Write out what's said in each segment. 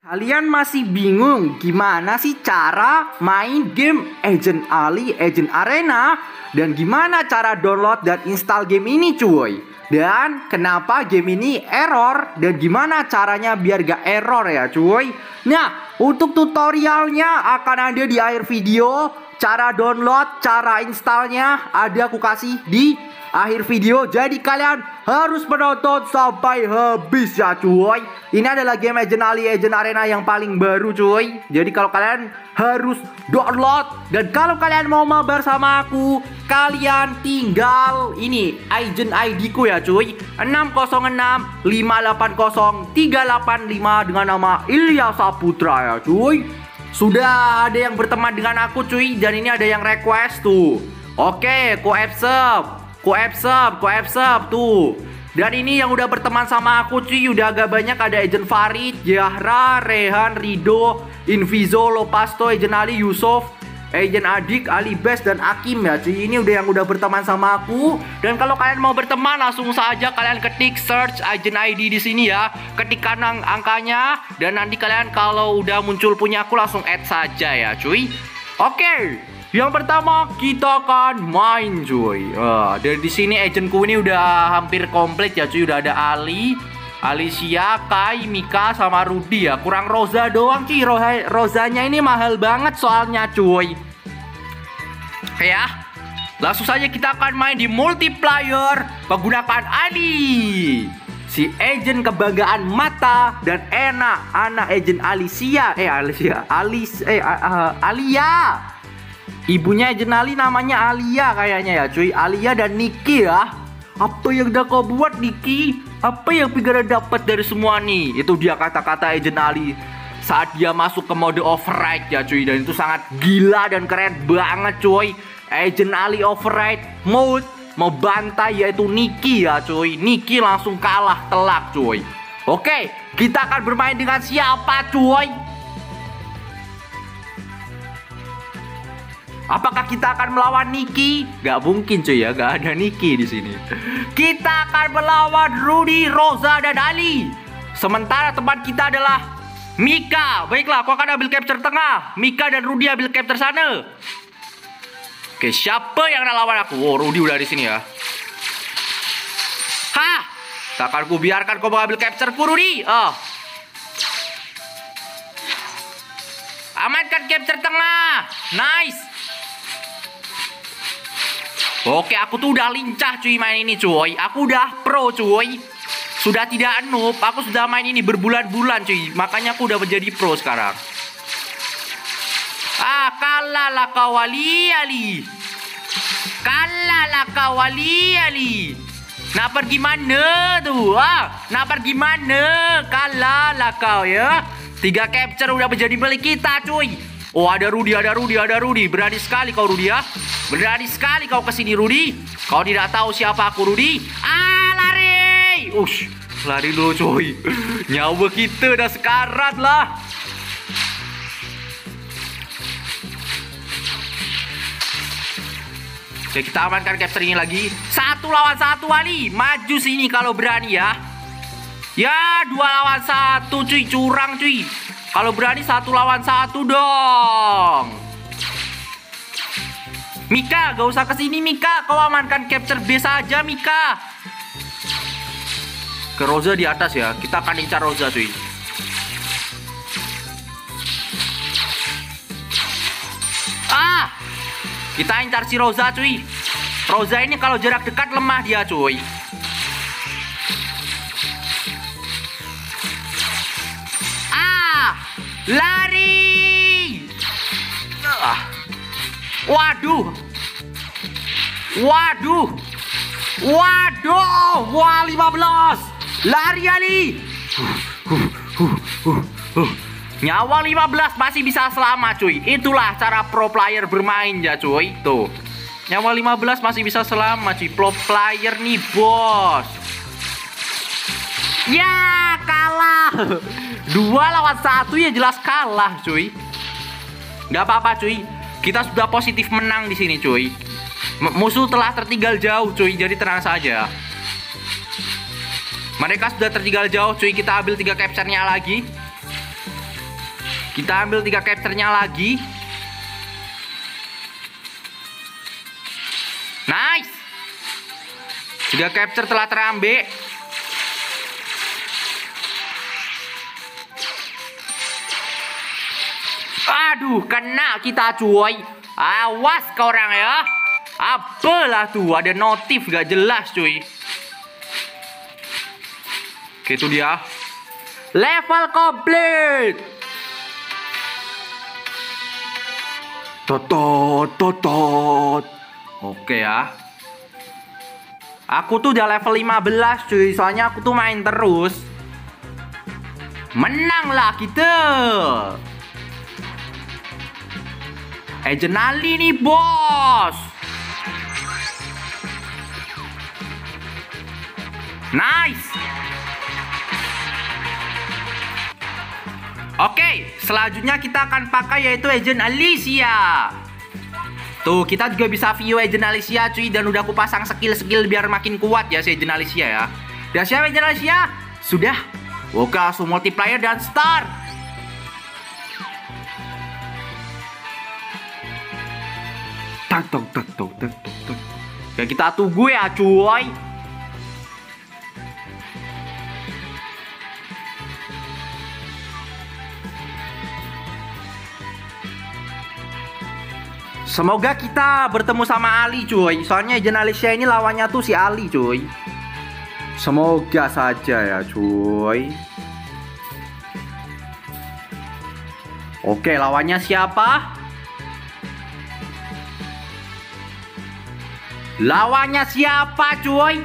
Kalian masih bingung gimana sih cara main game Agent Ali, Agent Arena, dan gimana cara download dan install game ini cuy? Dan kenapa game ini error dan gimana caranya biar gak error ya cuy? Nah, untuk tutorialnya akan ada di akhir video. Cara download, cara installnya ada aku kasih di akhir video. Jadi kalian harus menonton sampai habis ya cuy. Ini adalah game Agent Ali, Agent Arena yang paling baru cuy. Jadi kalau kalian harus download. Dan kalau kalian mau mabar sama aku, kalian tinggal ini Agent ID ku ya cuy, 606580385 dengan nama Ilya Saputra ya cuy. Sudah ada yang berteman dengan aku cuy. Dan ini ada yang request tuh. Oke, ku accept tuh. Dan ini yang udah berteman sama aku cuy, udah agak banyak. Ada Agent Farid, Yahra, Rehan, Rido, Invizo, Lopasto, Agent Ali, Yusuf, Agent Adik, Ali Best, dan Akim ya cuy. Ini udah berteman sama aku. Dan kalau kalian mau berteman, langsung saja kalian ketik search Agent ID di sini ya. Ketikkan angkanya. Dan nanti kalian kalau udah muncul punya aku langsung add saja ya cuy. Oke. Yang pertama kita akan main cuy. Dan di sini agentku ini udah hampir komplit ya cuy. Udah ada Ali, Alicia, Kai, Mika, sama Rudy ya. Kurang Rosa doang cuy. Rozanya ini mahal banget soalnya cuy. Oke ya. Langsung saja kita akan main di multiplayer menggunakan Ali, si agent kebanggaan mata dan enak anak agent Alia. Ibunya Agent Ali namanya Alia kayaknya ya cuy. Alia dan Niki ya. Apa yang udah kau buat Niki? Apa yang Pigara dapat dari semua nih? Itu dia kata-kata Agent Ali saat dia masuk ke mode override ya cuy. Dan itu sangat gila dan keren banget cuy. Agent Ali override mode mau bantai yaitu Niki ya cuy. Niki langsung kalah telak cuy. Oke, kita akan bermain dengan siapa cuy? Apakah kita akan melawan Niki? Gak mungkin cuy ya, gak ada Niki di sini. Kita akan melawan Rudy, Rosa, dan Ali. Sementara teman kita adalah Mika. Baiklah, aku akan ambil capture tengah. Mika dan Rudy ambil capture sana. Oke, siapa yang nak lawan aku? Oh, Rudy udah di sini ya. Hah? Takkan ku biarkan kau mengambil capture ku, Rudy. Amankan capture tengah. Nice. Oke, aku tuh udah lincah cuy main ini cuy. Aku udah pro cuy. Sudah tidak noob. Aku sudah main ini berbulan-bulan cuy. Makanya aku udah menjadi pro sekarang. Kalah lah kau Ali. Kalah lah kau Ali. Nak pergi mana tuh? Nak pergi mana? Kalah lah kau ya. 3 capture udah menjadi milik kita cuy. Oh, ada Rudy. Berani sekali kau Rudy ya. Berani sekali kau kesini Rudy. Kau tidak tahu siapa aku Rudy. Lari. Lari dulu coy. Nyawa kita dah sekarat lah. Oke, kita amankan capture ini lagi. 1 lawan 1 Ali. Maju sini kalau berani ya. Ya, 2 lawan 1 cuy. Curang cuy. Kalau berani 1 lawan 1 dong. Mika, gak usah kesini Mika. Kau amankan capture B saja Mika. Ke Rosa di atas ya. Kita akan incar Rosa cuy. Kita incar si Rosa cuy. Rosa ini kalau jarak dekat lemah dia cuy. Lari. Waduh. Wah, 15. Lari Ali. Nyawa 15 masih bisa selamat cuy. Itulah cara pro player bermain ya cuy. Tuh. Nyawa 15 masih bisa selamat cuy. Pro player nih bos. Ya, kalah. 2 lawan 1 ya jelas kalah cuy. Gak apa-apa cuy. Kita sudah positif menang di sini cuy. Musuh telah tertinggal jauh cuy. Jadi tenang saja. Mereka sudah tertinggal jauh cuy. Kita ambil 3 capture-nya lagi. Kita ambil 3 capture-nya lagi. Nice. 3 capture telah terambil. Aduh, kena kita cuy. Awas kau orang ya. Apalah tuh, ada notif gak jelas cuy. Oke, itu dia. Level komplit. Totot. Oke ya. Aku tuh udah level 15 cuy. Soalnya aku tuh main terus. Menang lah kita. Agent Ali nih bos. Nice. Oke, selanjutnya kita akan pakai yaitu Agent Alicia. Tuh, kita juga bisa view Agent Alicia cuy. Dan udah aku pasang skill-skill biar makin kuat ya si Agent Alicia ya. Udah siap Agent Alicia? Sudah. Oke, langsung multiplayer dan start. Tak. Ya kita tunggu ya cuy. Semoga kita bertemu sama Ali cuy. Soalnya Agent Alicia ini lawannya tuh si Ali cuy. Semoga saja ya cuy. Oke, lawannya siapa? Lawannya siapa cuy?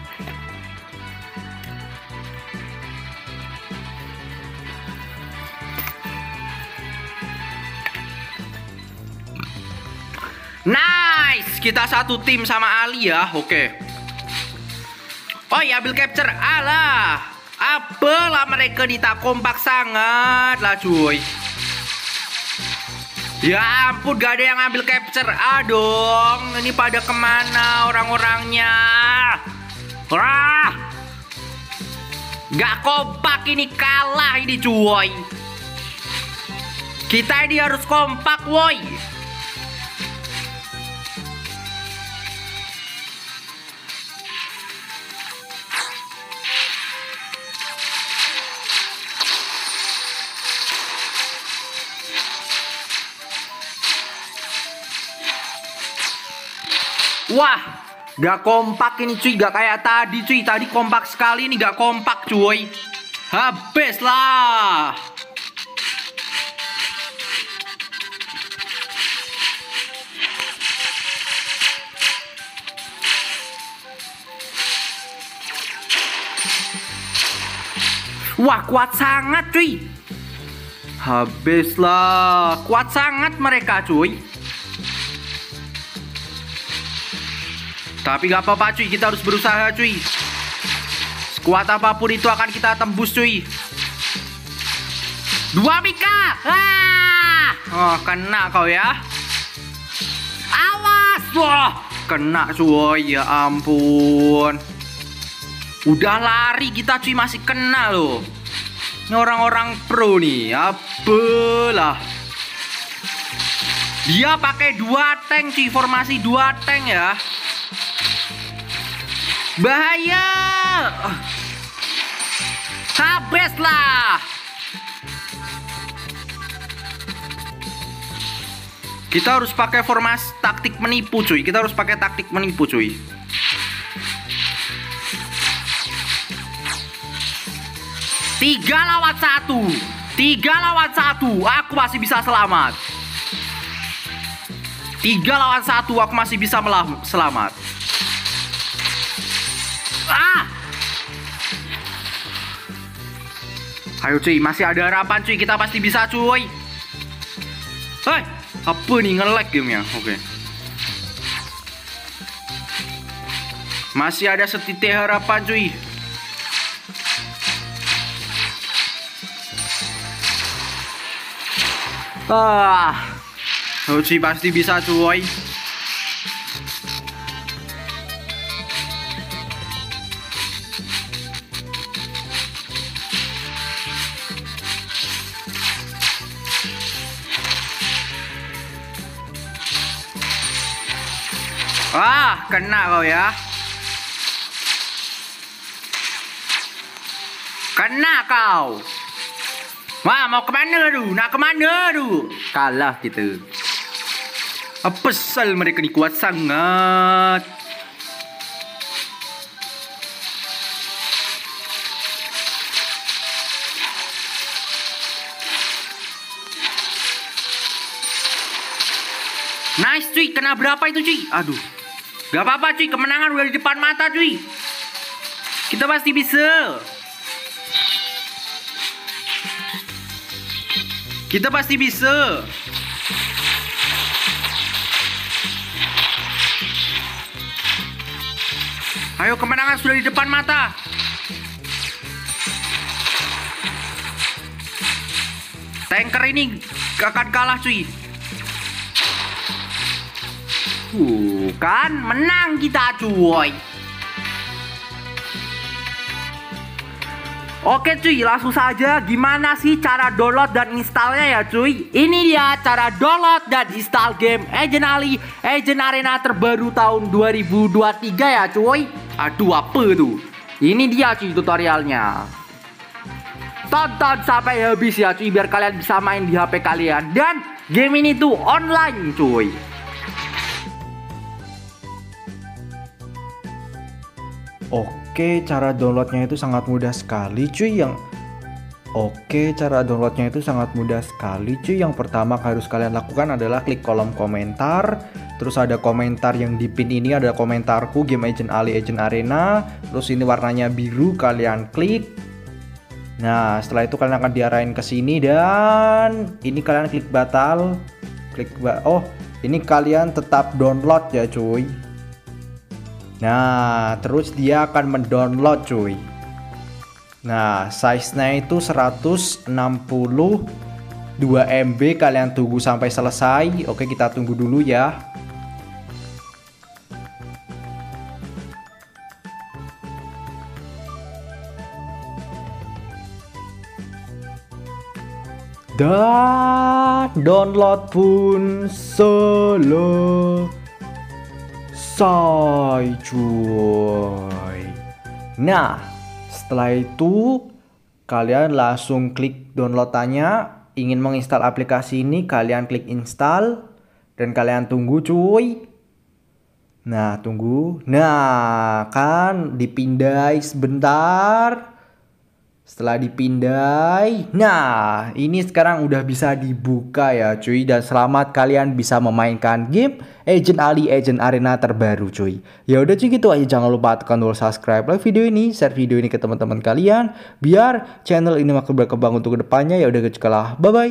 Nice, kita satu tim sama Ali ya. Oke. Oh ya, ambil capture. Alah, apalah mereka nih tak kompak sangat lah cuy. Ya ampun, gak ada yang ambil capture. Dong, ini pada kemana orang-orangnya? Wah, gak kompak ini, kalah ini cuy. Kita ini harus kompak woi. Wah, gak kompak ini cuy, gak kayak tadi cuy. Tadi kompak sekali, ini gak kompak cuy. Habis lah. Wah, kuat sangat cuy. Habis lah. Kuat sangat mereka cuy. Tapi gak apa-apa cuy, kita harus berusaha cuy. Sekuat apapun itu akan kita tembus cuy. 2 Mika. Oh, kena kau ya. Awas. Wah, kena cuy, ya ampun. Udah lari kita cuy, masih kena loh. Ini orang-orang pro nih, apalah. Dia pakai 2 tank cuy, formasi 2 tank ya. Bahaya. Habis lah. Kita harus pakai formasi taktik menipu cuy. Kita harus pakai taktik menipu cuy. Tiga lawan satu. Aku masih bisa selamat. 3 lawan 1, aku masih bisa selamat. Ayo cuy, masih ada harapan cuy, kita pasti bisa cuy. Hei, apa nih nge-lag gamenya? Oke. Masih ada setitik harapan cuy. Ayo cuy, pasti bisa cuy. Ah, kena kau ya. Kena kau. Wah, mau kemana lu? Nak kemana lu? Kalah kita. Pesal mereka ni kuat sangat. Nice cuy, kena berapa itu cuy? Aduh. Gak apa-apa cuy, kemenangan udah di depan mata cuy. Kita pasti bisa. Kita pasti bisa. Ayo, kemenangan sudah di depan mata. Tanker ini akan kalah cuy. Kan menang kita cuy. Oke cuy, langsung saja gimana sih cara download dan installnya ya cuy. Ini dia cara download dan install game Agent Ali Agent Arena terbaru tahun 2023 ya cuy. Aduh, apa tuh? Ini dia cuy tutorialnya. Tonton sampai habis ya cuy, biar kalian bisa main di HP kalian. Dan game ini tuh online cuy. Oke, cara downloadnya itu sangat mudah sekali cuy. Yang pertama harus kalian lakukan adalah klik kolom komentar. Terus ada komentar yang di pin ini, ada komentarku game Agent Ali Agent Arena. Terus ini warnanya biru, kalian klik. Nah, setelah itu kalian akan diarahin ke sini dan ini kalian klik batal. Oh, ini kalian tetap download ya cuy. Nah, terus dia akan mendownload cuy. Nah, size-nya itu 162 MB. Kalian tunggu sampai selesai. Oke, kita tunggu dulu ya. Dan download pun selesai cuy. Nah, setelah itu kalian langsung klik downloadannya. Ingin menginstal aplikasi ini, kalian klik install dan kalian tunggu cuy. Nah, tunggu. Nah, kan dipindai sebentar. Setelah dipindai, nah ini sekarang udah bisa dibuka ya cuy. Dan selamat kalian bisa memainkan game Agent Ali Agent Arena terbaru cuy. Ya udah cuy, gitu aja. Jangan lupa tekan tombol subscribe, like video ini, share video ini ke teman-teman kalian biar channel ini makin berkembang untuk kedepannya. Ya udah, gitu lah, bye bye.